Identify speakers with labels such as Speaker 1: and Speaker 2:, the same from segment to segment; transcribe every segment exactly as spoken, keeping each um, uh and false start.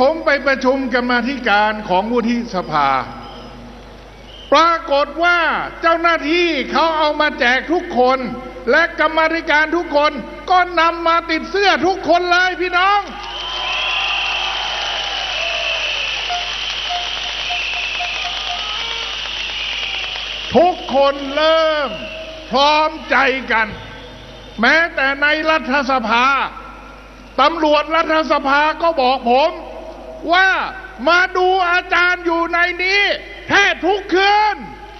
Speaker 1: ผมไปประชุมกรรมาธิการของวุฒิสภาปรากฏว่าเจ้าหน้าที่เขาเอามาแจกทุกคนและกรรมาธิการทุกคนก็นำมาติดเสื้อทุกคนเลยพี่น้องทุกคนเริ่มพร้อมใจกันแม้แต่ในรัฐสภาตำรวจรัฐสภาก็บอกผมว่ามาดูอาจารย์อยู่ในนี้แทบทุกคืน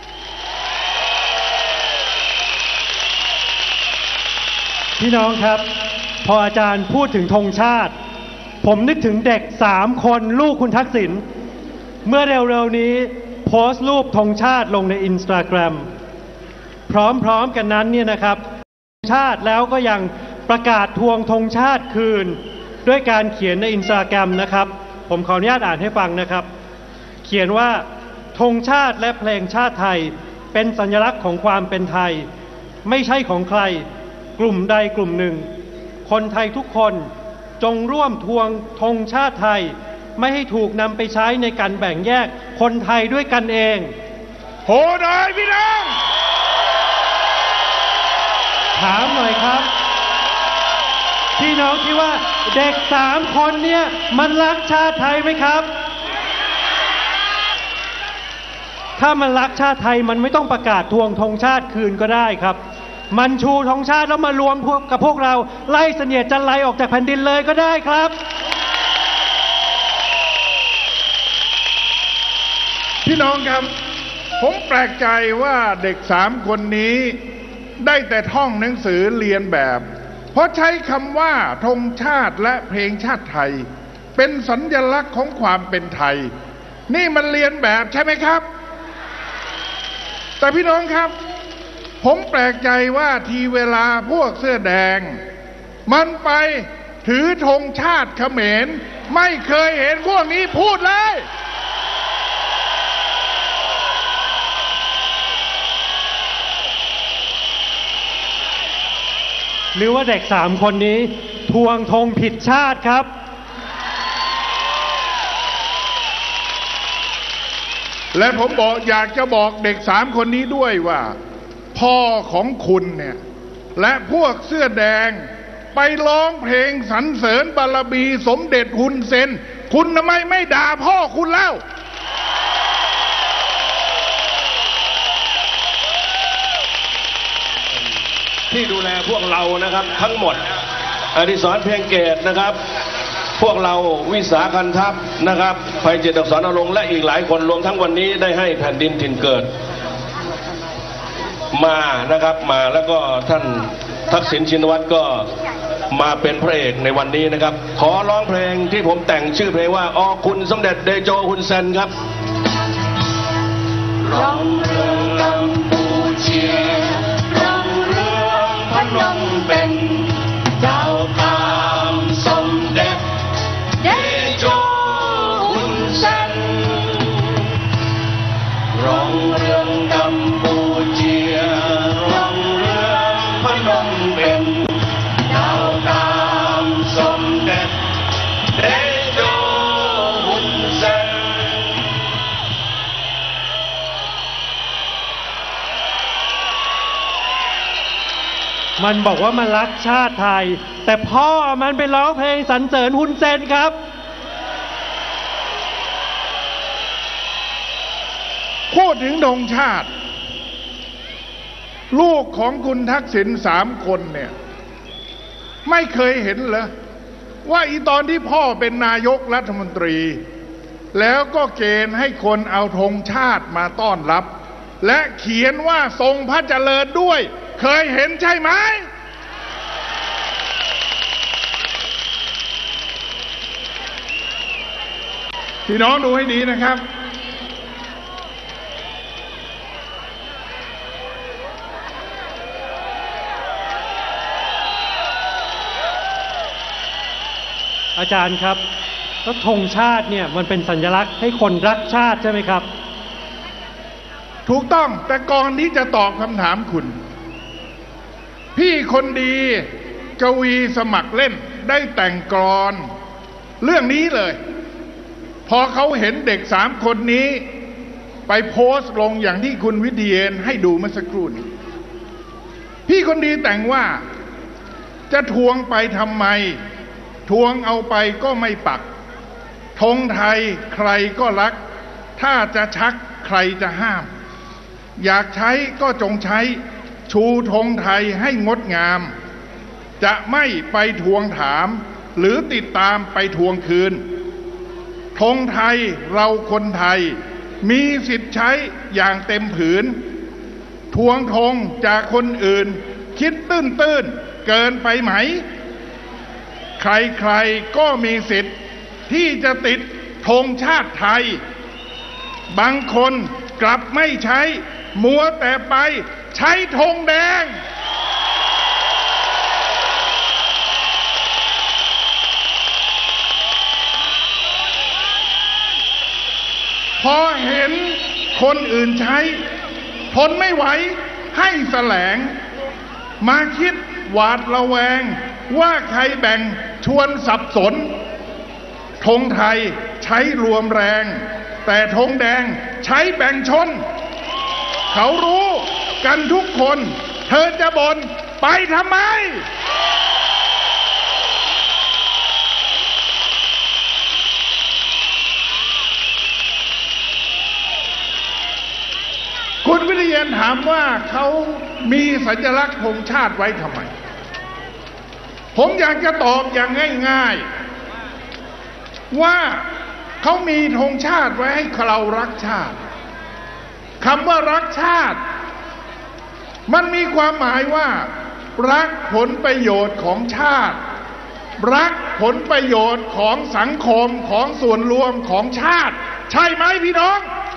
Speaker 2: พี่น้องครับพออาจารย์พูดถึงธงชาติผมนึกถึงเด็กสามคนลูกคุณทักษิณเมื่อเร็วๆนี้โพสต์รูปธงชาติลงใน อินสตาแกรม พร้อมๆกันนั้นเนี่ยนะครับธงชาติแล้วก็ยังประกาศทวงธงชาติคืนด้วยการเขียนใน อินสตาแกรม นะครับผมขออนุญาตอ่านให้ฟังนะครับเขียนว่าธงชาติและเพลงชาติไทยเป็นสัญลักษณ์ของความเป็นไทยไม่ใช่ของใครกลุ่มใดกลุ่มหนึ่งคนไทยทุกคนจงร่วมทวงธงชาติไทยไม่ให้ถูกนำไปใช้ในการแบ่งแยกคนไทยด้วยกันเอง
Speaker 1: โหหน่อยพี่น้อง
Speaker 2: ถามหน่อยครับพี่น้องคิดว่าเด็กสามคนเนี่ยมันรักชาติไทยไหมครับถ้ามันรักชาติไทยมันไม่ต้องประกาศทวงธงชาติคืนก็ได้ครับมันชูธงชาติแล้วมารวมกับพวกเราไล่เสนียดจันไรออกจากแผ่นดินเลยก็ได้ครับ
Speaker 1: พี่น้องครับผมแปลกใจว่าเด็กสามคนนี้ได้แต่ท่องหนังสือเรียนแบบเพราะใช้คำว่าธงชาติและเพลงชาติไทยเป็นสัญลักษณ์ของความเป็นไทยนี่มันเรียนแบบใช่ไหมครับแต่พี่น้องครับผมแปลกใจว่าทีเวลาพวกเสื้อแดงมันไปถือธงชาติเขมรไม่เคยเห็นพวกนี้พูดเลย
Speaker 2: หรือว่าเด็กสามคนนี้ทวงธงผิดชาติครับ
Speaker 1: และผมบอกอยากจะบอกเด็กสามคนนี้ด้วยว่าพ่อของคุณเนี่ยและพวกเสื้อแดงไปร้องเพลงสรรเสริญบารมีสมเด็จฮุนเซนคุณทำไมไม่ด่าพ่อคุณเล่า
Speaker 3: ที่ดูแลพวกเรานะครับทั้งหมดอดิศรเพียงเกตนะครับพวกเราวิสาคันทัพนะครับไพจิตร อักษรอลงและอีกหลายคนรวมทั้งวันนี้ได้ให้แผ่นดินถิ่นเกิดมานะครับมาแล้วก็ท่านทักษิณชินวัตรก็มาเป็นพระเอกในวันนี้นะครับขอร้องเพลงที่ผมแต่งชื่อเพลงว่าออกคุณสมเด็จเดโจฮุนเซนครับ
Speaker 4: ร้องเรื่องกัมพูเชียร้องเรื่องพนมเปญเจ้าตามสมเด็จเดโจฮุนเซนร้องเรื่องกัมพูเชียร้องเรื่องพนมเปญเจ้าตามสมเด็จเดโจฮุนเซน
Speaker 2: มันบอกว่ามันรักชาติไทยแต่พ่อมันไปร้องเพลงสรรเสริญฮุนเซนครับ
Speaker 1: พูดถึงธงชาติลูกของคุณทักษิณสามคนเนี่ยไม่เคยเห็นเหรอว่าอีตอนที่พ่อเป็นนายกรัฐมนตรีแล้วก็เกณฑ์ให้คนเอาธงชาติมาต้อนรับและเขียนว่าทรงพระเจริญด้วยเคยเห็นใช่ไหมพี่น้องดูให้ดีนะครับ
Speaker 2: อาจารย์ครับแล้วธงชาติเนี่ยมันเป็นสัญลักษณ์ให้คนรักชาติใช่ไหมครับ
Speaker 1: ถูกต้องแต่ก่อนที่จะตอบคำถามคุณพี่คนดีกวีสมัครเล่นได้แต่งกลอนเรื่องนี้เลยพอเขาเห็นเด็กสามคนนี้ไปโพสต์ลงอย่างที่คุณวิเทียนให้ดูเมื่อสักครู่นี้พี่คนดีแต่งว่าจะทวงไปทำไมทวงเอาไปก็ไม่ปักธงไทยใครก็รักถ้าจะชักใครจะห้ามอยากใช้ก็จงใช้ชูธงไทยให้งดงามจะไม่ไปทวงถามหรือติดตามไปทวงคืนธงไทยเราคนไทยมีสิทธิ์ใช้อย่างเต็มผืนทวงธงจากคนอื่นคิดตื้นตื้นเกินไปไหมใครๆก็มีสิทธิ์ที่จะติดธงชาติไทยบางคนกลับไม่ใช้มัวแต่ไปใช้ธงแดงพอเห็นคนอื่นใช้ทนไม่ไหวให้แสลงมาคิดหวาดระแวงว่าใครแบ่งชวนสับสนธงไทยใช้รวมแรงแต่ธงแดงใช้แบ่งชนเขารู้กันทุกคนเธอจะบ่นไปทำไมคุณวิทยาถามว่าเขามีสัญลักษณ์ธงชาติไว้ทำไมผมอยากจะตอบอย่างง่ายๆว่าเขามีธงชาติไว้ให้เรารักชาติคำว่ารักชาติมันมีความหมายว่ารักผลประโยชน์ของชาติรักผลประโยชน์ของสังคมของส่วนรวมของชาติใช่ไหมพี่น้อง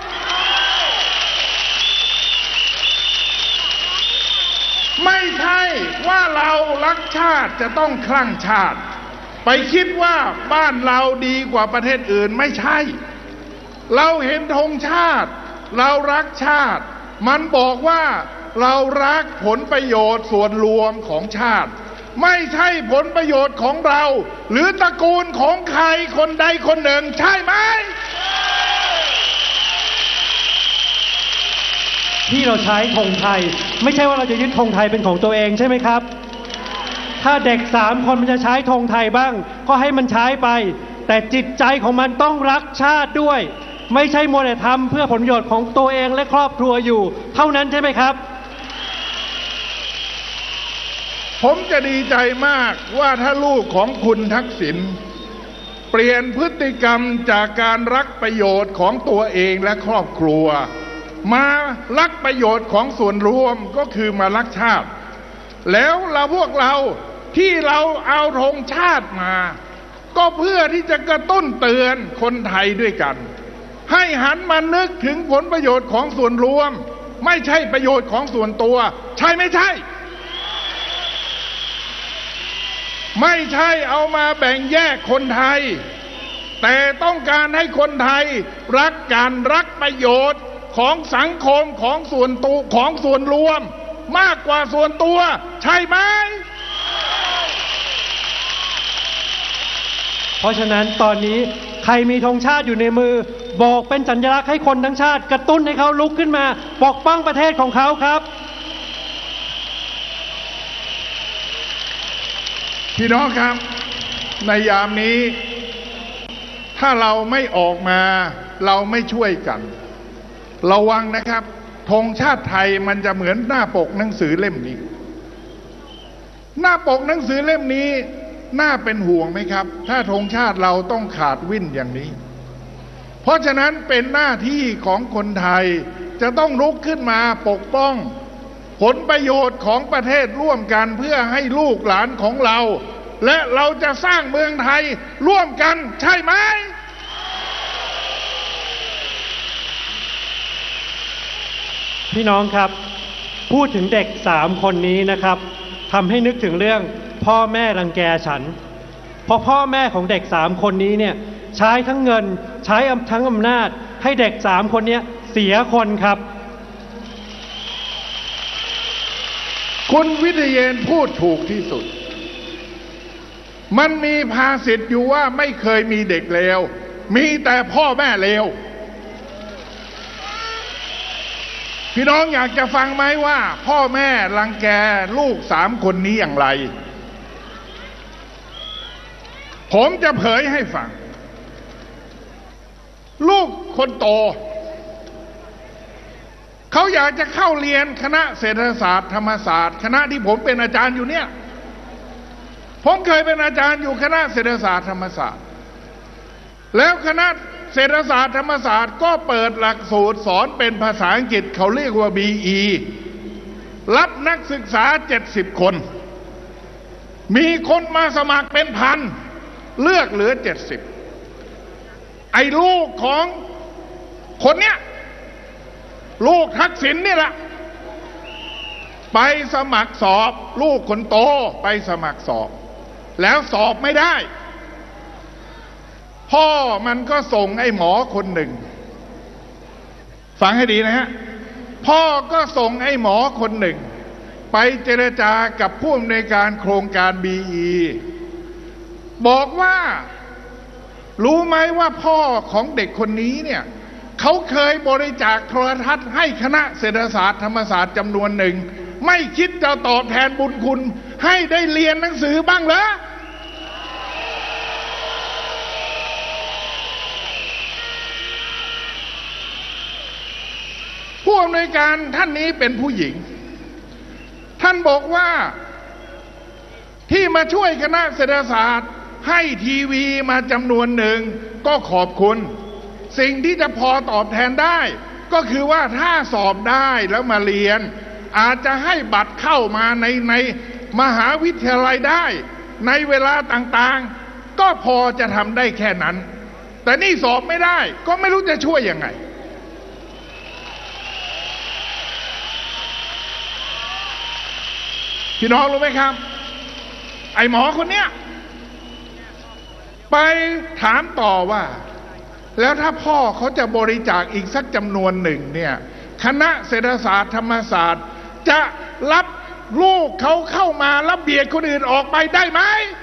Speaker 1: ไม่ใช่ว่าเรารักชาติจะต้องคลั่งชาติไปคิดว่าบ้านเราดีกว่าประเทศอื่นไม่ใช่เราเห็นธงชาติเรารักชาติมันบอกว่าเรารักผลประโยชน์ส่วนรวมของชาติไม่ใช่ผลประโยชน์ของเราหรือตระกูลของใครคนใดคนหนึ่งใช่ไหม
Speaker 2: ที่เราใช้ธงไทยไม่ใช่ว่าเราจะยึดธงไทยเป็นของตัวเองใช่ไหมครับถ้าเด็กสามคนมันจะใช้ธงไทยบ้างก็ให้มันใช้ไปแต่จิตใจของมันต้องรักชาติด้วยไม่ใช่มัวแต่ทำเพื่อผลประโยชน์ของตัวเองและครอบครัวอยู่เท่านั้นใช่ไหมครับ
Speaker 1: ผมจะดีใจมากว่าถ้าลูกของคุณทักษิณเปลี่ยนพฤติกรรมจากการรักประโยชน์ของตัวเองและครอบครัวมารักประโยชน์ของส่วนรวมก็คือมารักชาติแล้วเราพวกเราที่เราเอาธงชาติมาก็เพื่อที่จะกระตุ้นเตือนคนไทยด้วยกันให้หันมานึกถึงผลประโยชน์ของส่วนรวมไม่ใช่ประโยชน์ของส่วนตัวใช่ไม่ใช่ไม่ใช่เอามาแบ่งแยกคนไทยแต่ต้องการให้คนไทยรักกันรักประโยชน์ของสังคมของส่วนตัวของส่วนรวมมากกว่าส่วนตัวใช่ไหม
Speaker 2: เพราะฉะนั้นตอนนี้ใครมีธงชาติอยู่ในมือบอกเป็นสัญลักษณ์ให้คนทั้งชาติกระตุ้นให้เขาลุกขึ้นมาปกป้องประเทศของเขาครับ
Speaker 1: พี่น้องครับในยามนี้ถ้าเราไม่ออกมาเราไม่ช่วยกันระวังนะครับธงชาติไทยมันจะเหมือนหน้าปกหนังสือเล่มนี้หน้าปกหนังสือเล่มนี้น่าเป็นห่วงไหมครับถ้าธงชาติเราต้องขาดวิ่นอย่างนี้เพราะฉะนั้นเป็นหน้าที่ของคนไทยจะต้องลุกขึ้นมาปกป้องผลประโยชน์ของประเทศร่วมกันเพื่อให้ลูกหลานของเราและเราจะสร้างเมืองไทยร่วมกันใช่ไหม
Speaker 2: พี่น้องครับพูดถึงเด็กสามคนนี้นะครับทำให้นึกถึงเรื่องพ่อแม่รังแกฉันเพราะพ่อแม่ของเด็กสามคนนี้เนี่ยใช้ทั้งเงินใช้ทั้งอำนาจให้เด็กสามคนนี้เสียคนครับ
Speaker 1: คุณวิทยาพูดถูกที่สุดมันมีภาษิตอยู่ว่าไม่เคยมีเด็กเลวมีแต่พ่อแม่เลวพี่น้องอยากจะฟังไหมว่าพ่อแม่รังแกลูกสามคนนี้อย่างไร ผมจะเผยให้ฟังลูกคนโตเขาอยากจะเข้าเรียนคณะเศรษฐศาสตร์ธรรมศาสตร์คณะที่ผมเป็นอาจารย์อยู่เนี่ยผมเคยเป็นอาจารย์อยู่คณะเศรษฐศาสตร์ธรรมศาสตร์แล้วคณะเศรษฐศาสตร์ธรรมศาสตร์ก็เปิดหลักสูตรสอนเป็นภาษาอังกฤษเขาเรียกว่า บี อี รับนักศึกษาเจ็ดสิบคนมีคนมาสมัครเป็นพันเลือกเหลือเจ็ดสิบไอ้ลูกของคนเนี้ยลูกทักษิณนี่แหละไปสมัครสอบลูกคนโตไปสมัครสอบแล้วสอบไม่ได้พ่อมันก็ส่งไอ้หมอคนหนึ่งฟังให้ดีนะฮะพ่อก็ส่งไอ้หมอคนหนึ่งไปเจรจากับผู้อำนวยการโครงการ บี อี บอกว่ารู้ไหมว่าพ่อของเด็กคนนี้เนี่ยเขาเคยบริจาคโทรทัศน์ให้คณะเศรษฐศาสตร์ธรรมศาสตร์จำนวนหนึ่งไม่คิดจะตอบแทนบุญคุณให้ได้เรียนหนังสือบ้างเหรอผู้อำนวยการท่านนี้เป็นผู้หญิงท่านบอกว่าที่มาช่วยคณะเศรษฐศาสตร์ให้ทีวีมาจำนวนหนึ่งก็ขอบคุณสิ่งที่จะพอตอบแทนได้ก็คือว่าถ้าสอบได้แล้วมาเรียนอาจจะให้บัตรเข้ามาในในมหาวิทยาลัยได้ในเวลาต่างๆก็พอจะทำได้แค่นั้นแต่นี่สอบไม่ได้ก็ไม่รู้จะช่วยยังไงพี่น้องรู้ไหมครับไอ้หมอคนเนี้ยไปถามต่อว่าแล้วถ้าพ่อเขาจะบริจาคอีกสักจำนวนหนึ่งเนี่ยคณะเศรษฐศาสตร์ธรรมศาสตร์จะรับลูกเขาเข้ามาแล้วเบียดคนอื่นออกไปได้ไหม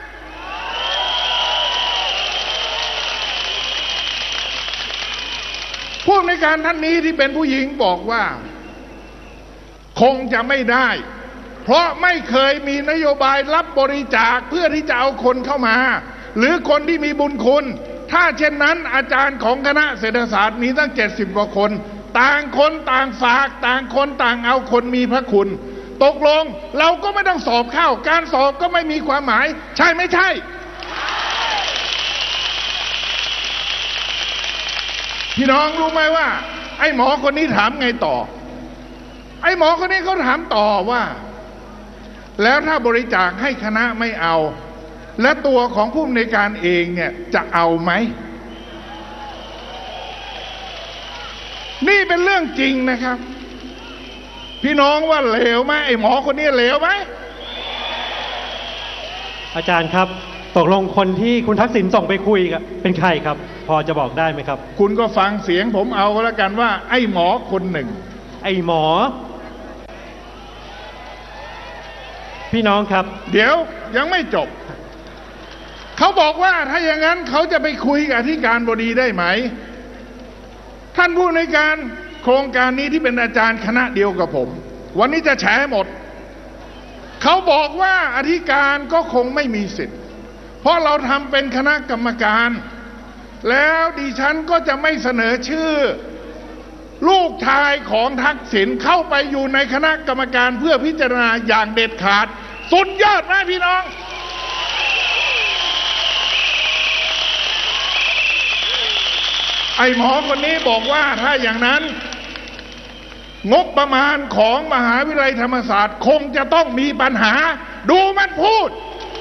Speaker 1: ผู้อำนวยการท่านนี้ที่เป็นผู้หญิงบอกว่าคงจะไม่ได้เพราะไม่เคยมีนโยบายรับบริจาคเพื่อที่จะเอาคนเข้ามาหรือคนที่มีบุญคุณถ้าเช่นนั้นอาจารย์ของคณะเศรษฐศาสตร์มีตั้งเจ็ดสิบกว่าคนต่างคนต่างฝากต่างคนต่างเอาคนมีพระคุณตกลงเราก็ไม่ต้องสอบเข้าการสอบก็ไม่มีความหมายใช่ไม่ใช่พี่น้องรู้ไหมว่าไอ้หมอคนนี้ถามไงต่อไอ้หมอคนนี้เขาถามต่อว่าแล้วถ้าบริจาคให้คณะไม่เอาและตัวของผู้อำนวยการเองเนี่ยจะเอาไหมนี่เป็นเรื่องจริงนะครับพี่น้องว่าเลวไหมไอ้หมอคนนี้เลวไหม
Speaker 2: อาจารย์ครับตกลงคนที่คุณทักษิณส่งไปคุยกับเป็นใครครับพอจะบอกได้ไหมครับ
Speaker 1: คุณก็ฟังเสียงผมเอาก็แล้วกันว่าไอ้หมอคนหนึ่ง
Speaker 2: ไอ้หมอพี่น้องครับ
Speaker 1: เดี๋ยวยังไม่จบเขาบอกว่าถ้าอย่างนั้นเขาจะไปคุยกับอธิการบดีได้ไหมท่านผู้ในการโครงการนี้ที่เป็นอาจารย์คณะเดียวกับผมวันนี้จะแฉหมดเขาบอกว่าอธิการก็คงไม่มีสิทธิ์เพราะเราทำเป็นคณะกรรมการแล้วดิฉันก็จะไม่เสนอชื่อลูกชายของทักษิณเข้าไปอยู่ในคณะกรรมการเพื่อพิจารณาอย่างเด็ดขาดสุดยอดนะพี่น้องไอ้หมอคนนี้บอกว่าถ้าอย่างนั้นงบประมาณของมหาวิทยาลัยธรรมศาสตร์คงจะต้องมีปัญหาดูมันพูด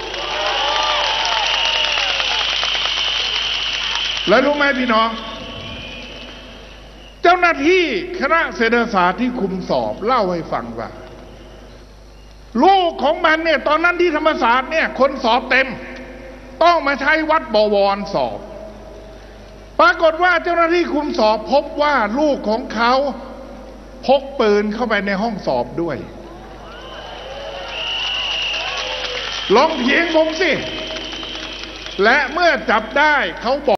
Speaker 1: แล้วรู้ไหมพี่น้องเจ้าหน้าที่คณะเศรษฐศาสตร์ที่คุมสอบเล่าให้ฟังว่าลูกของมันเนี่ยตอนนั้นที่ธรรมศาสตร์เนี่ยคนสอบเต็มต้องมาใช้วัดบวรสอบปรากฏว่าเจ้าหน้าที่คุมสอบพบว่าลูกของเขาพกปืนเข้าไปในห้องสอบด้วยลองเถียงผมสิและเมื่อจับได้เขาบอก